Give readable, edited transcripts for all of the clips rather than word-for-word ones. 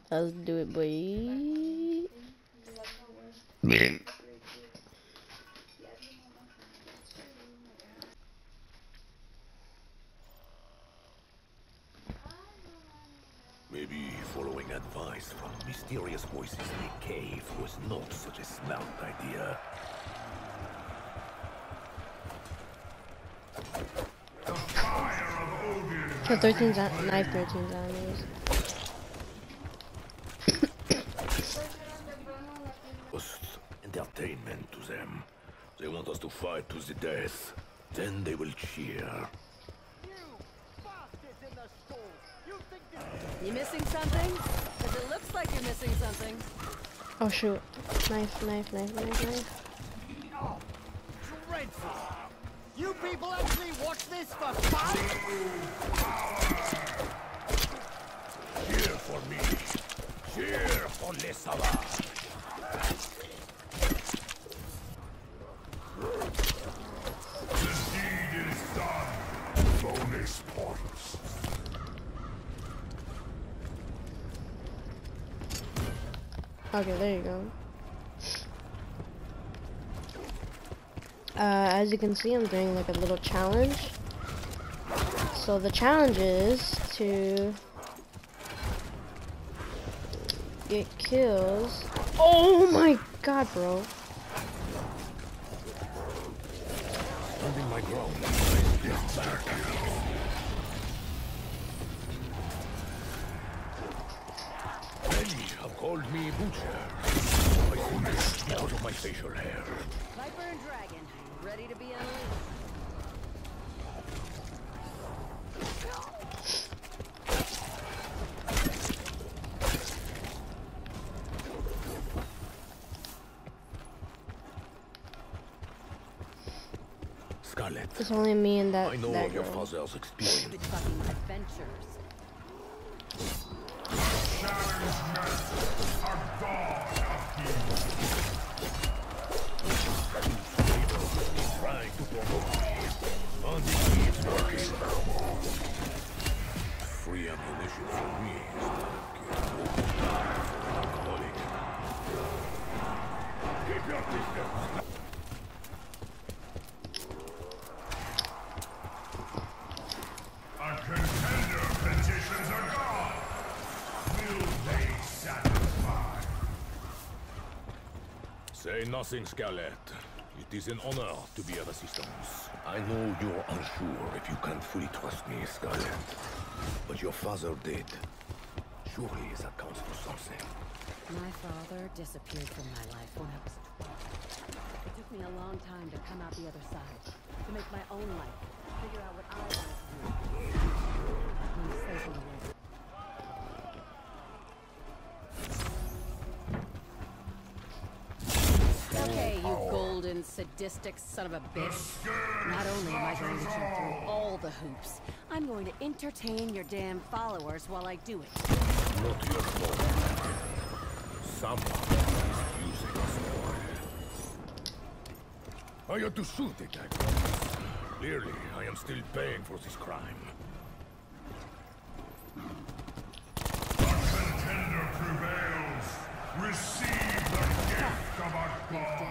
Let's do it, boy. Maybe following advice from mysterious voices in a cave was not such a smart idea. So 13 knife 13 zombies. Just entertainment to them. They want us to fight to the death. Then they will cheer. You missing something? Because it looks like you're missing something. Oh shoot. Knife, knife, knife, knife, knife. Oh, dreadful. You people actually watch this for fun? Cheer for me. Cheer for Lesava. The deed is done. Bonus points. Okay, there you go. As you can see, I'm doing like a little challenge. So the challenge is to get kills. Oh my god, bro. Standing my ground. Many have called me Butcher. I think because of my facial hair. Viper and Dragon, ready to be unleashed. Scarlet, It's only me and that I know that of your girl. father's experience. Stupid fucking adventures. Are gone of you. Trying to provoke me. And it keeps working. Free ammunition for me is like alcoholic. Keep your distance. Our contender petitions are gone. Will they satisfy? Say nothing, Scarlet. It is an honor to be of assistance. I know you're unsure if you can fully trust me, Scarlet. But your father did. Surely that counts for something. My father disappeared from my life when I was 12. It took me a long time to come out the other side, to make my own life, figure out what I wanted to do. I'm safe in the world. Okay, you golden, sadistic son of a bitch. Not only am I going to jump through all the hoops, I'm going to entertain your damn followers while I do it. Not your fault. Someone is using us for. I had to shoot it, I promise. Clearly, I am still paying for this crime. Our contender prevails. Receive the gift of our God.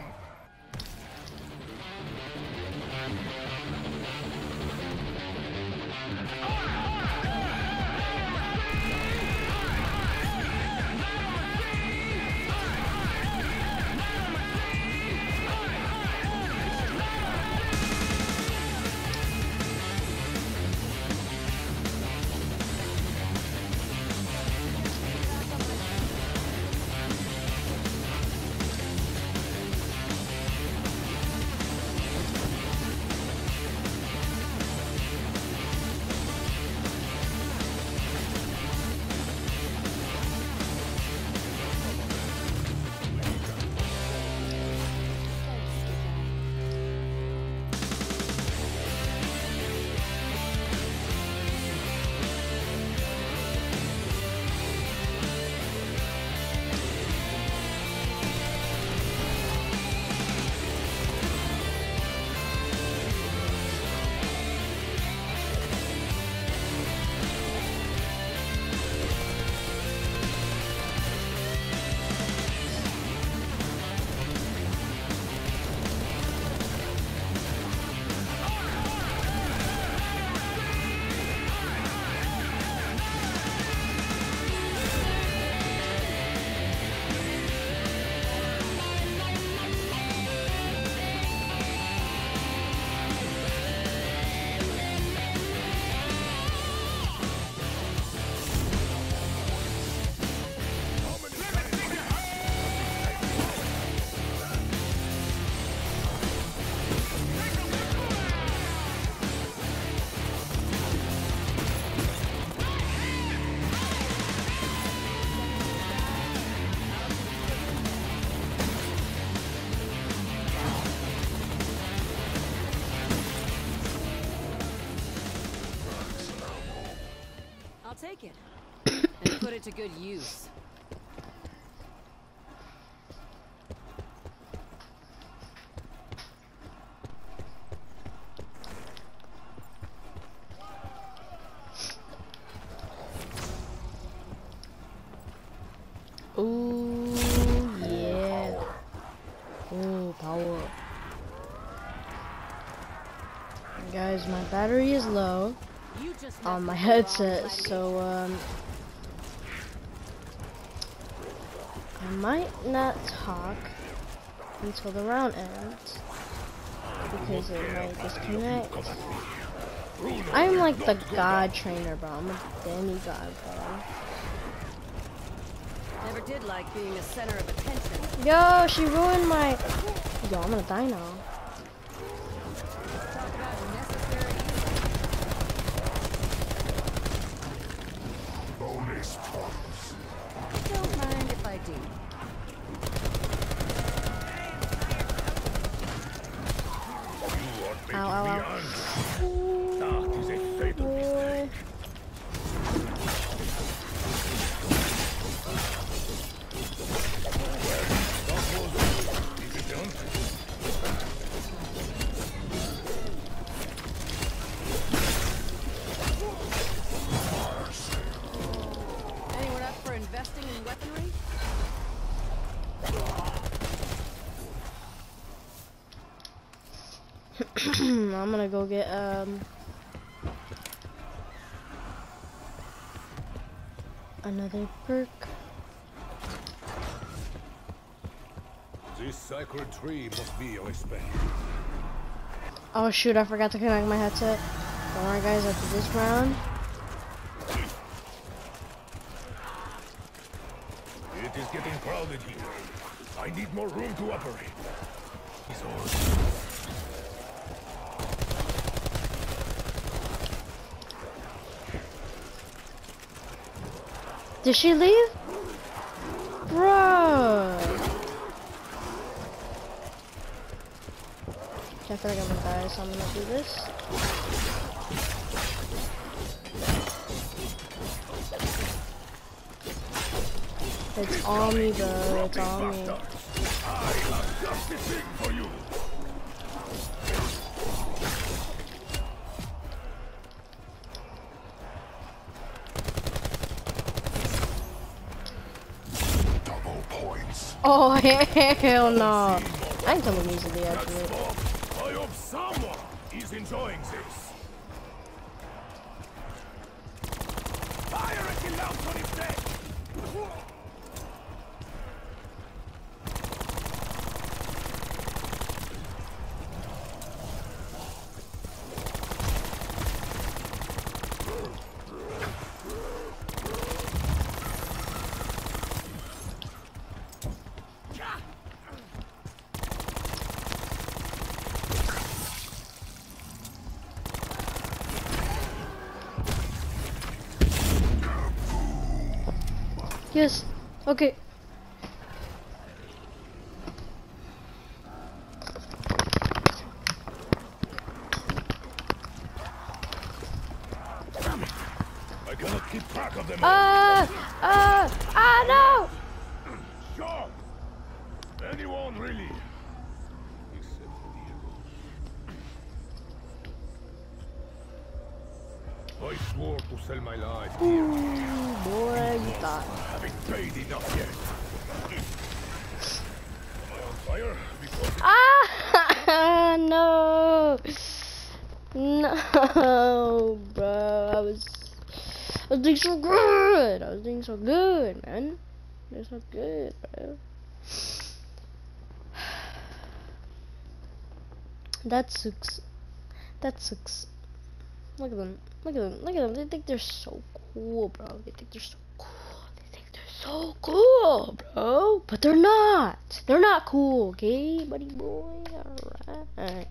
take it and put it to good use. Ooh, yeah. Ooh, power. Guys, my battery is low You just on messed my with the wrong headset, lady. so I might not talk until the round ends because it might disconnect. I'm like the god trainer, bro. I'm a demigod, bro. Never did like being the center of attention. Yo, she ruined my. Yo, I'm gonna die now. Talk about necessary Bonus points. evil. Don't mind if I do. You are Ow, making ow, me ow. angry. That is a fatal mistake. Is it done? Anyone up for investing in weaponry? I'm gonna go get another perk. This sacred tree must be respected. Oh shoot, I forgot to connect my headset. Don't worry guys, after this round. It is getting crowded here. I need more room to operate. Is all. Did she leave? Bro! Okay, I feel like I'm gonna die, so I'm gonna do this. It's on me, bro. It's on me. I have just the thing for you. Double points. Oh, hell no. I can come easily, actually. I hope someone is enjoying this. Fire at the lamp on his deck. Yes. Okay. I cannot keep track of them. No! Sure. Anyone really? Except for Diego. I swore to sell my life here. Boy, you thought. Haven't paid enough yet. Am I on fire? Because No! No, bro. I was doing so good. I was doing so good, man. Doing so good, bro. That sucks. That sucks. Look at them. Look at them. Look at them. They think they're so cool, bro. They think they're so cool. They think they're so cool, bro. But they're not. They're not cool, okay, buddy boy? Alright.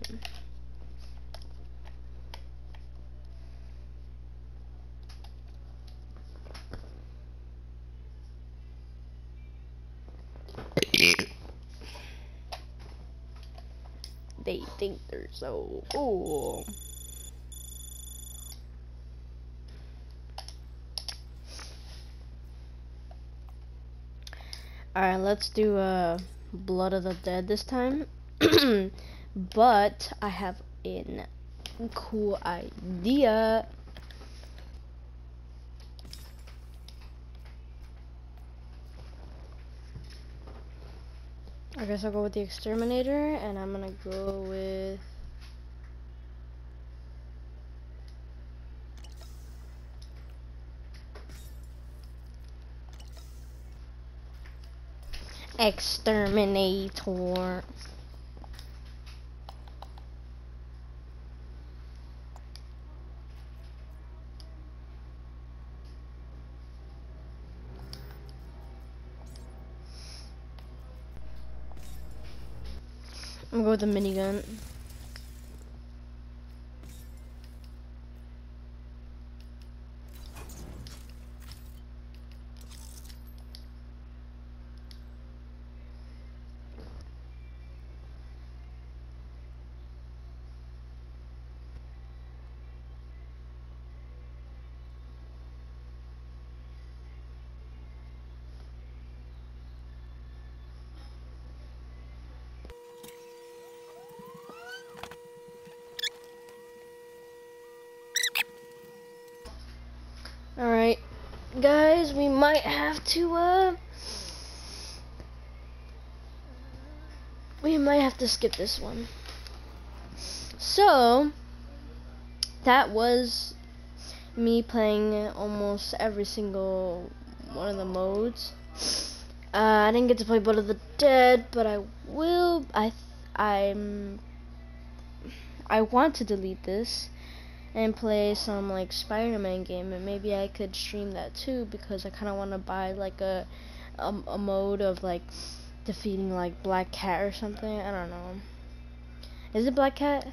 They think they're so cool. Alright, let's do Blood of the Dead this time. But I have a cool idea. I guess I'll go with the Exterminator, and I'm gonna go with Exterminator. I'm gonna go with the minigun. Alright, guys, we might have to skip this one. So that was me playing almost every single one of the modes. I didn't get to play Blood of the Dead, but I will. I want to delete this and play some like Spider-Man game, and maybe I could stream that too, because I kind of want to buy like a mode of like defeating like Black Cat or something. I don't know. Is it Black Cat?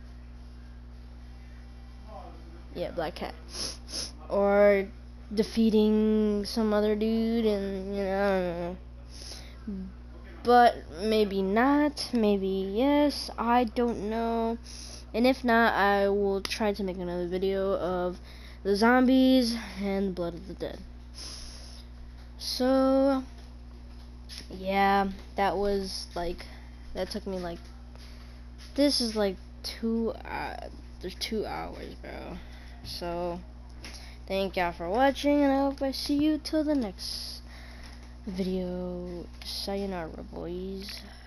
Yeah, Black Cat. Or defeating some other dude, and you know, I don't know. But maybe not, maybe yes, I don't know. And if not, I will try to make another video of the zombies and Blood of the Dead. So yeah, that was like, that took me like, this is like 2 hours, bro. So thank y'all for watching, and I hope I see you till the next video. Sayonara, boys.